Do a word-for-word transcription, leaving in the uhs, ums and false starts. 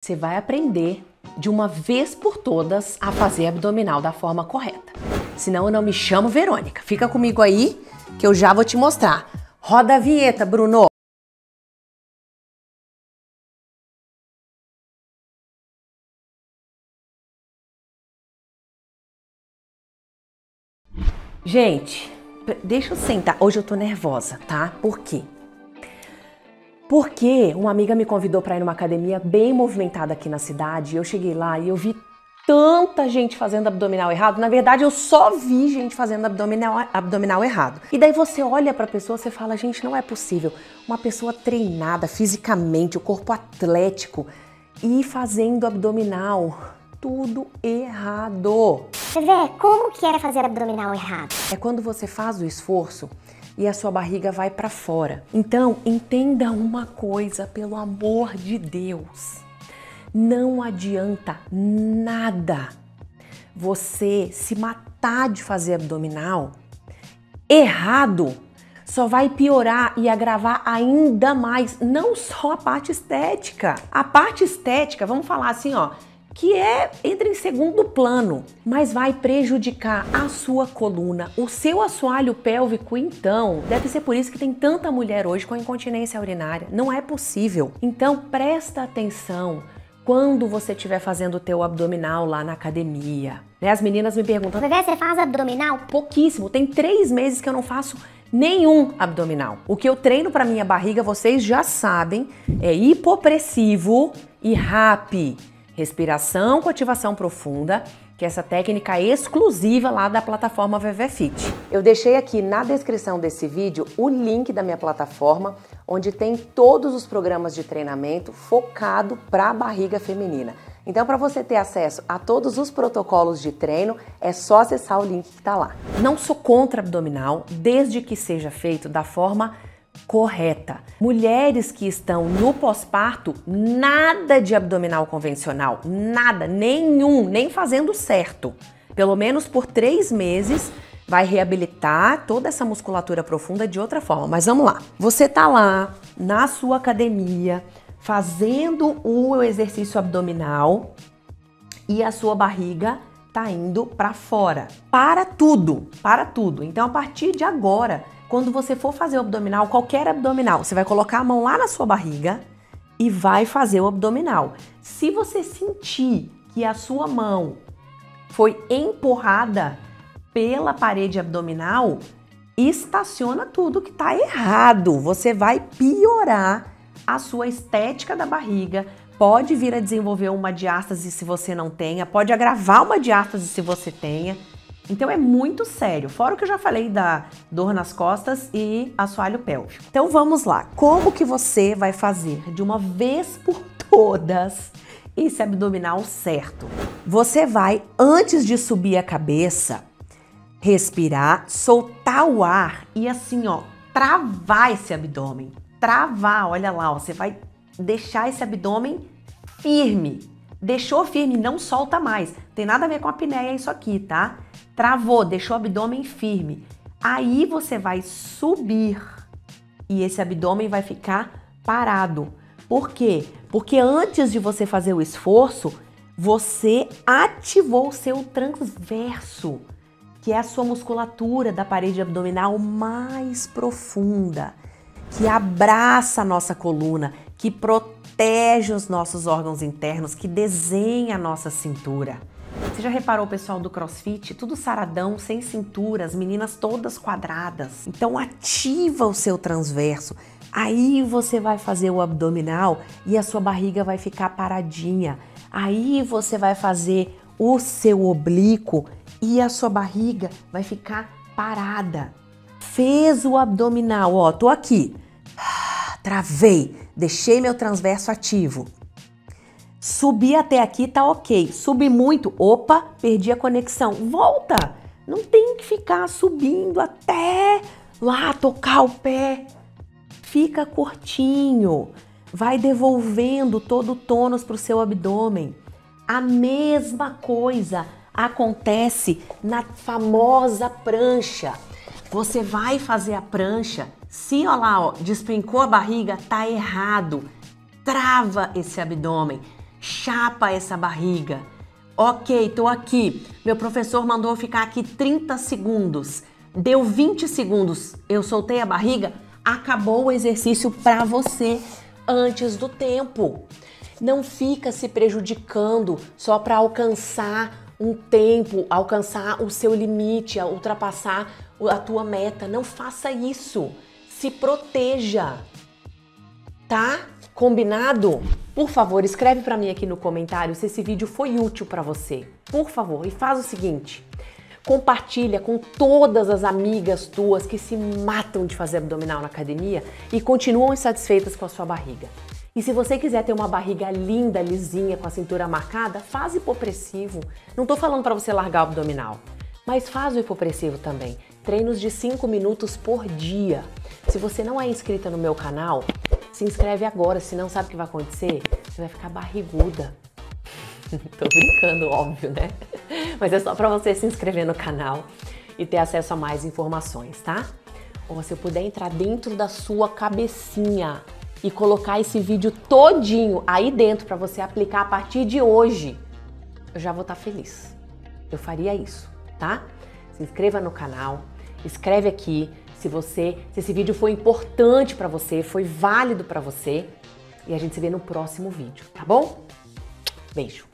Você vai aprender de uma vez por todas a fazer abdominal da forma correta. Senão eu não me chamo Verônica. Fica comigo aí que eu já vou te mostrar. Roda a vinheta, Bruno! Gente, deixa eu sentar. Hoje eu tô nervosa, tá? Por quê? Porque uma amiga me convidou para ir numa academia bem movimentada aqui na cidade. E eu cheguei lá e eu vi tanta gente fazendo abdominal errado. Na verdade, eu só vi gente fazendo abdominal, abdominal errado. E daí você olha para a pessoa e fala, gente, não é possível. Uma pessoa treinada fisicamente, o corpo atlético e fazendo abdominal. Tudo errado. Vé, como que era fazer abdominal errado? É quando você faz o esforço e a sua barriga vai para fora. Então, entenda uma coisa, pelo amor de Deus. Não adianta nada você se matar de fazer abdominal errado. Só vai piorar e agravar ainda mais, não só a parte estética. A parte estética, vamos falar assim, ó, que é, entra em segundo plano, mas vai prejudicar a sua coluna, o seu assoalho pélvico. Então, deve ser por isso que tem tanta mulher hoje com incontinência urinária. Não é possível. Então, presta atenção quando você estiver fazendo o teu abdominal lá na academia. Né? As meninas me perguntam, Vé, você faz abdominal? Pouquíssimo, tem três meses que eu não faço nenhum abdominal. O que eu treino para minha barriga, vocês já sabem, é hipopressivo e RAP. Respiração com ativação profunda, que é essa técnica exclusiva lá da plataforma VVFit. Eu deixei aqui na descrição desse vídeo o link da minha plataforma, onde tem todos os programas de treinamento focado para a barriga feminina. Então, para você ter acesso a todos os protocolos de treino, é só acessar o link que está lá. Não sou contra abdominal, desde que seja feito da forma correta. Mulheres que estão no pós-parto, nada de abdominal convencional, nada, nenhum, nem fazendo certo. Pelo menos por três meses vai reabilitar toda essa musculatura profunda de outra forma. Mas vamos lá. Você tá lá na sua academia fazendo o exercício abdominal e a sua barriga tá indo para fora. Para tudo, para tudo. Então, a partir de agora, quando você for fazer o abdominal, qualquer abdominal, você vai colocar a mão lá na sua barriga e vai fazer o abdominal. Se você sentir que a sua mão foi empurrada pela parede abdominal, estaciona tudo que tá errado. Você vai piorar a sua estética da barriga, pode vir a desenvolver uma diástase se você não tenha, pode agravar uma diástase se você tenha. Então é muito sério, fora o que eu já falei da dor nas costas e assoalho pélvico. Então vamos lá, como que você vai fazer de uma vez por todas esse abdominal certo? Você vai, antes de subir a cabeça, respirar, soltar o ar e assim, ó, travar esse abdômen. Travar, olha lá, ó, você vai deixar esse abdômen firme. Deixou firme, não solta mais. Tem nada a ver com a apneia isso aqui, tá? Travou, deixou o abdômen firme. Aí você vai subir e esse abdômen vai ficar parado. Por quê? Porque antes de você fazer o esforço, você ativou o seu transverso, que é a sua musculatura da parede abdominal mais profunda, que abraça a nossa coluna, que protege os nossos órgãos internos, que desenha a nossa cintura. Você já reparou o pessoal do CrossFit? Tudo saradão, sem cintura, as meninas todas quadradas. Então ativa o seu transverso. Aí você vai fazer o abdominal e a sua barriga vai ficar paradinha. Aí você vai fazer o seu oblíquo e a sua barriga vai ficar parada. Fez o abdominal, ó, tô aqui. Travei, deixei meu transverso ativo. Subi até aqui, tá ok. Subi muito, opa, perdi a conexão. Volta! Não tem que ficar subindo até lá tocar o pé. Fica curtinho. Vai devolvendo todo o tônus pro seu abdômen. A mesma coisa acontece na famosa prancha. Você vai fazer a prancha. Se, ó lá, ó, despencou a barriga, tá errado. Trava esse abdômen. chapa essa barriga. Ok, tô aqui. Meu professor mandou eu ficar aqui trinta segundos. Deu vinte segundos, eu soltei a barriga, acabou o exercício para você antes do tempo. Não fica se prejudicando só para alcançar um tempo, alcançar o seu limite, ultrapassar a tua meta. Não faça isso. Se proteja. Tá? Combinado? Por favor, escreve para mim aqui no comentário se esse vídeo foi útil para você. Por favor, e faz o seguinte. Compartilha com todas as amigas tuas que se matam de fazer abdominal na academia e continuam insatisfeitas com a sua barriga. E se você quiser ter uma barriga linda, lisinha, com a cintura marcada, faz hipopressivo. Não tô falando para você largar o abdominal, mas faz o hipopressivo também. Treinos de cinco minutos por dia. Se você não é inscrita no meu canal, se inscreve agora, senão sabe o que vai acontecer? Você vai ficar barriguda. Tô brincando, óbvio, né? Mas é só para você se inscrever no canal e ter acesso a mais informações, tá? Ou se eu puder entrar dentro da sua cabecinha e colocar esse vídeo todinho aí dentro para você aplicar a partir de hoje, eu já vou estar feliz. Eu faria isso, tá? Se inscreva no canal, escreve aqui se você, se esse vídeo foi importante para você, foi válido para você, e a gente se vê no próximo vídeo, tá bom? Beijo!